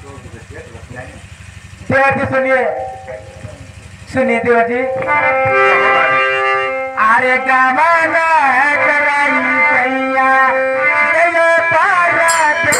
देवा जी सुनिए, सुनिए देवा जी। अरे गवाना कराई कैया दिल पाया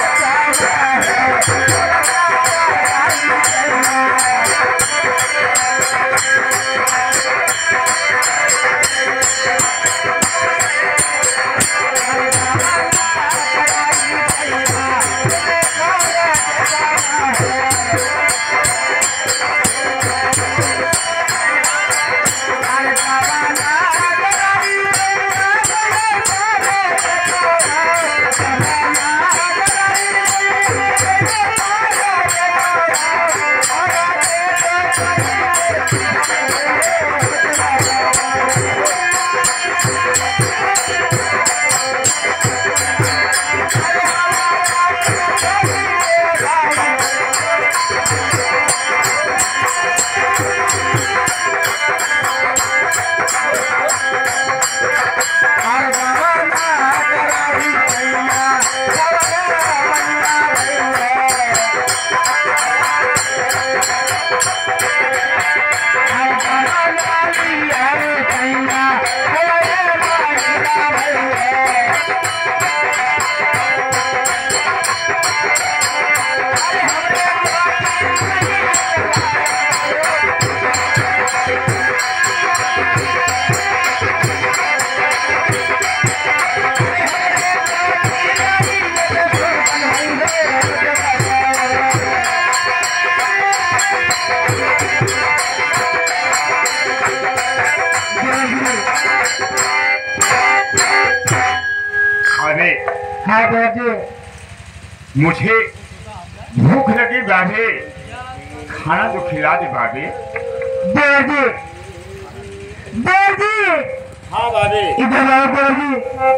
मुझे भूख लगी बाबे, खाना तो खिला दे बाबे। देव जी, देव जी। हाँ बाबे। इधर आओ देव जी।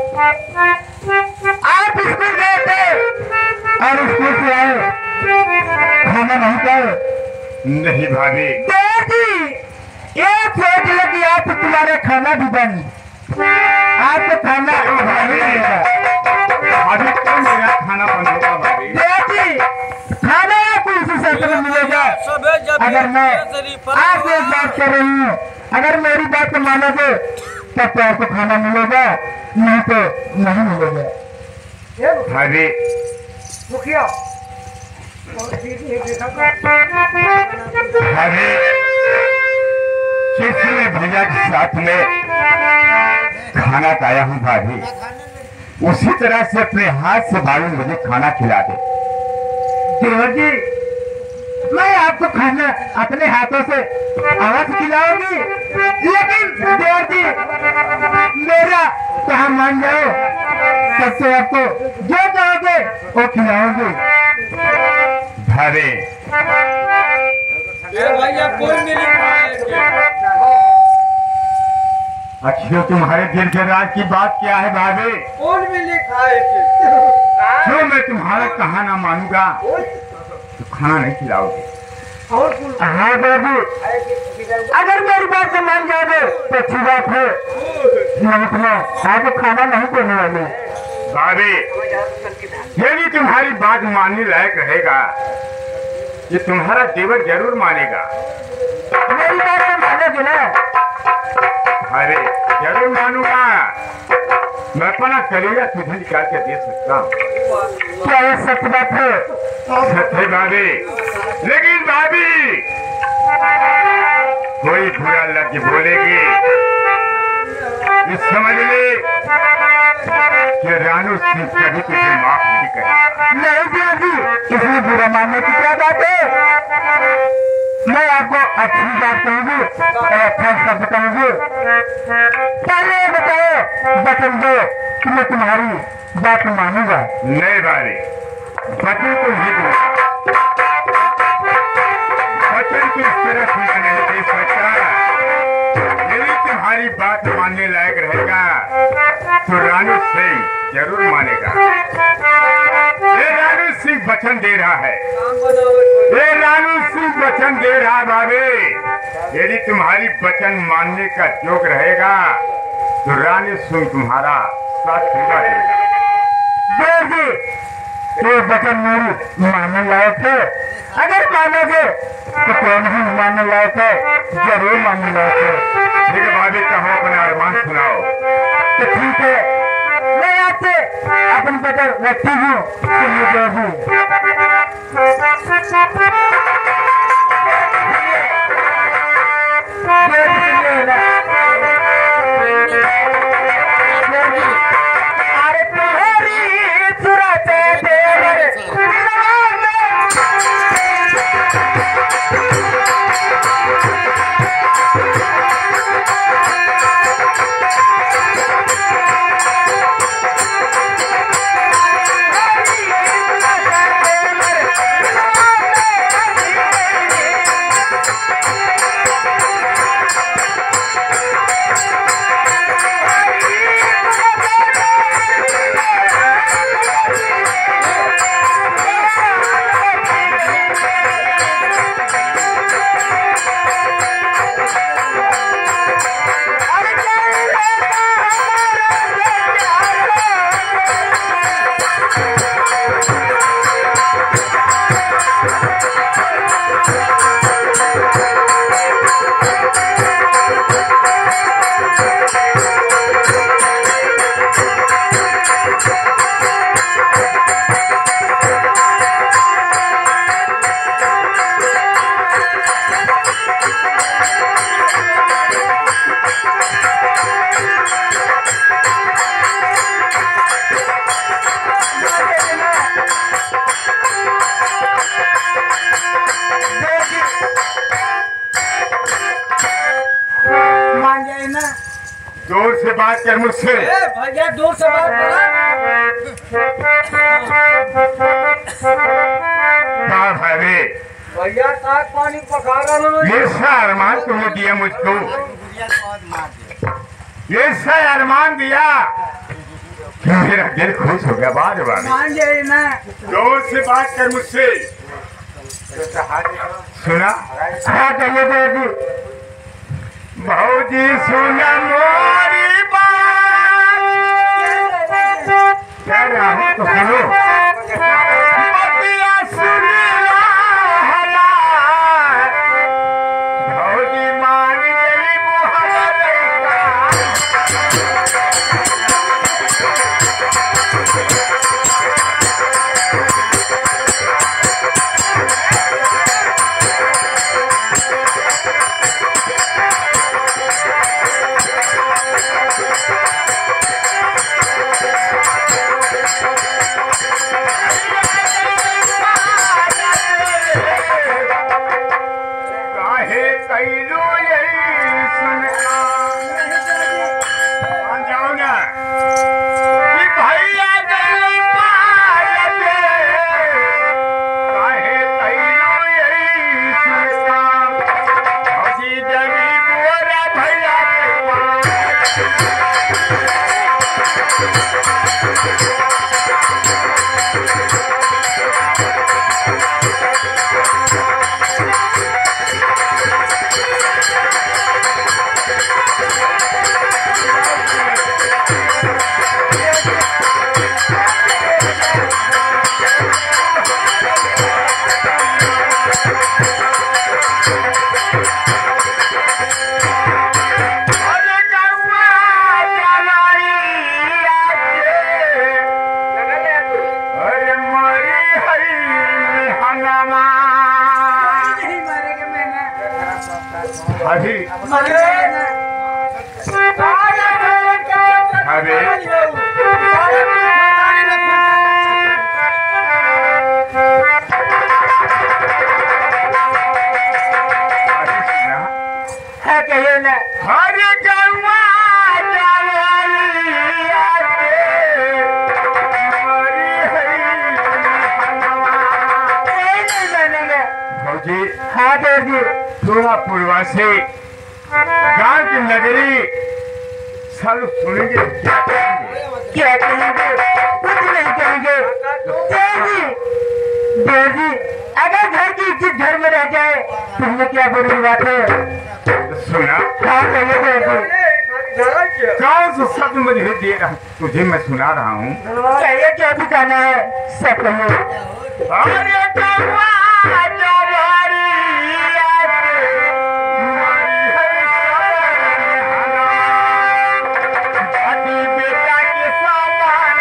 आप स्कूल गए थे और स्कूल से आए, खाना नहीं खाए? नहीं भाभी। देव जी, ये सोच लो कि आप तुम्हारा खाना भी बन, आपको खाना अभी तो मेरा खाना बंद होगा भाभी। खाना आपको इसी शर्त में मिलेगा अगर मैं आपसे एक बात कर रही हूँ, अगर मेरी बात को मानोगे तब तो आपको खाना मिलेगा, नहीं तो नहीं मिलेगा। भाभी मुखिया भाभी किसी भैया के साथ में खाना खाया हूँ भाभी, उसी तरह से अपने हाथ से भाभी मुझे खाना खिला दे। देवर जी, मैं आपको खाना अपने हाथों से अवश्य खिलाऊंगी, लेकिन देवर जी मेरा कहा मान जाओ, तब से आपको जो कहोगे वो खिलाऊंगी। भाभी भैया कोई मिली अच्छा तुम्हारे दिल के राज की बात क्या है भाभी? कौन मिली खाए जो मैं तुम्हारा कहा ना मानूंगा तो खाना नहीं खिलाओगे। हाँ बाबू, अगर मेरी बात से मान जाओगे तो अच्छी बात है, नहीं तो आपको खाना नहीं देने वाले। भाभी यदि तुम्हारी बात मानने लायक रहेगा ये तुम्हारा देवर जरूर मानेगा। मेरी बात तो मानोगे ना? अरे जरूर मानूंगा, मैं अपना कलेजा तुझे निकाल के दे सकता हूँ। क्या ये सच बात है? सच है भाभी, लेकिन भाभी कोई बुरा लग बोलेगी ये समझ ले कि रानू सिंह कभी तुझे माफ नहीं करेगा। नहीं जी, इसमें बुरा मानने की क्या बात है? मैं आपको अच्छी बात कहूँगी और अच्छा शब्द कहूँगी। पहले ये बताओ बचन दो कि मैं तुम्हारी बात मानूंगा। नहीं भाई, बचन तो ही दूंगा, बचन तो इस तरह खुला नहीं दे सकता। यदि तुम्हारी बात मानने लायक रहेगा तो रानू सिंह जरूर मानेगा। ये रानू सिंह वचन दे रहा है, ये रानू सिंह वचन दे रहा है भाभी। यदि तुम्हारी वचन मानने का योग रहेगा तो रानू सिंह तुम्हारा साथ पूरा देगा। देव जी, ये वचन मेरी मानने लायक है। अगर मानोगे तो कौन ही मानने लायक है, जरूर मानने लायक है। ठीक है भाभी, कहो अपना अरमान सुनाओ। तो ठीक है, मैं आपसे अपन बदल रखती हूँ। जोर से बात कर मुझसे। भैया दूर से बात कहा भाभी, भैया साग पानी पका रहा ये सा अरमान तुमने दिया मुझको, ये सा अरमान दिया, मेरा दिल खुश हो गया। बाद में मान जाए ना। जोर से बात कर मुझसे। सुना? हाँ कहिए जी। भौजी सुना मोरी बात, कह रहा हूँ तो सुनो। बतिया सुन ला हमार, भौजी मान गई मोहब्बत थोड़ा पूर्वासी गांव की नगरी सब सुनेंगे, क्या कहेंगे? कुछ नहीं कहेंगे। देवी, अगर घर की इज्जत घर में रह जाए तो हमें क्या बुरी बात है? सुना? हाँ कहिए देवी। कौन सा शब्द मुझे दे रहा तुझे मैं सुना रहा हूँ। कहिए क्या भी गाना है सब कहिए। अरे कौआ जवारी बेटा के सामान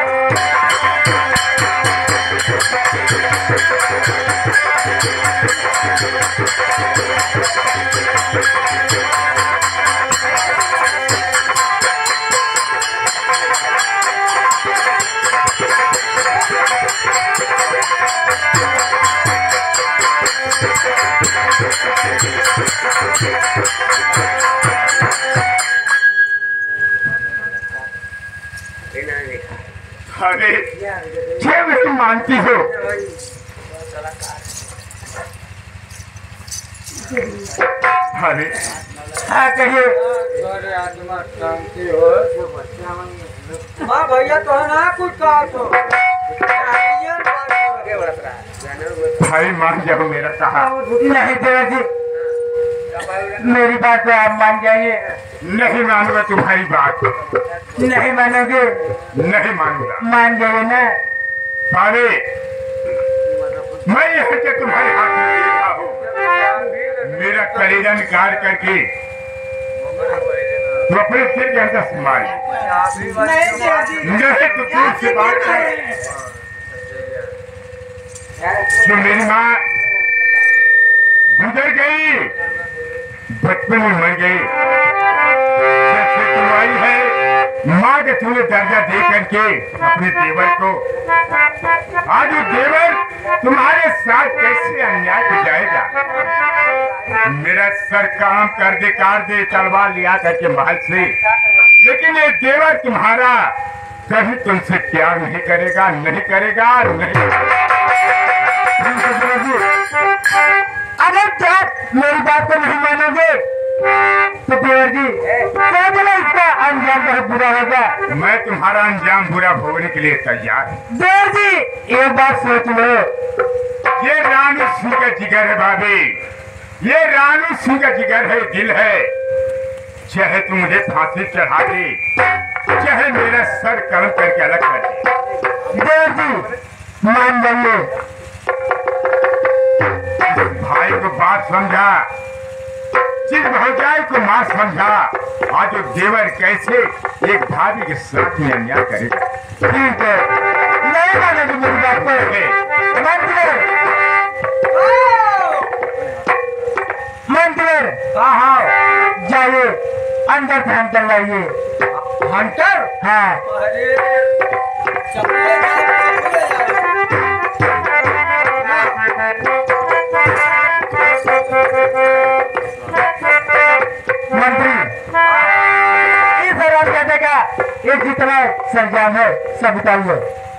अरे क्या मैं मानती हो। अरे हाँ कहिए। हाँ भैया तो है ना कुछ कहा तो भाई मान जाओ मेरा कहा। नहीं देवर जी मेरी बात तो आप मान जाइए। नहीं मानूंगा तुम्हारी बात। नहीं मानोगे? नहीं मानूंगा। मान जाइए ना। अरे मैं यहाँ के तुम्हारे हाथ में देखा हूँ। मेरा कलेजा निकाल करके तो अपने सिर के अंदर संभाल नहीं तो दूर से बात कर। जो मेरी माँ गुजर गई बचपन में मर गई जब से तुम आई है माँ के तुम्हें दर्जा दे करके अपने देवर को आज वो देवर तुम्हारे साथ कैसे अन्याय हो जाएगा। मेरा सर काम कर दे काट दे तलवार लिया करके महल से लेकिन ये देवर तुम्हारा कभी तुमसे प्यार नहीं करेगा नहीं करेगा नहीं। अगर क्या मेरी बात को नहीं मानोगे तो देवर जी कह देना इसका अंजाम बहुत बुरा होगा। मैं तुम्हारा अंजाम बुरा भोगने के लिए तैयार हूँ। देवर जी एक बात सोच लो। ये रानू सिंह का जिगर है भाभी। ये रानू सिंह का जिगर है दिल है। चाहे तुम मुझे फांसी चढ़ा दे चाहे मेरा सर कलम करके अलग कर दे। देवर जी मान जाइए। भाई को बात समझा जिस भौजाई को मां समझा आज वो देवर कैसे एक भाभी के साथ में अन्याय करेगा। ठीक है नहीं मानोगे मेरी बात को। मंदिर हाँ जाइए अंदर से हम चलाइए। हंटर हाँ अरे चपले मंत्री इस दौरान कहने का ये जितना सरजाम है सब उतार लो।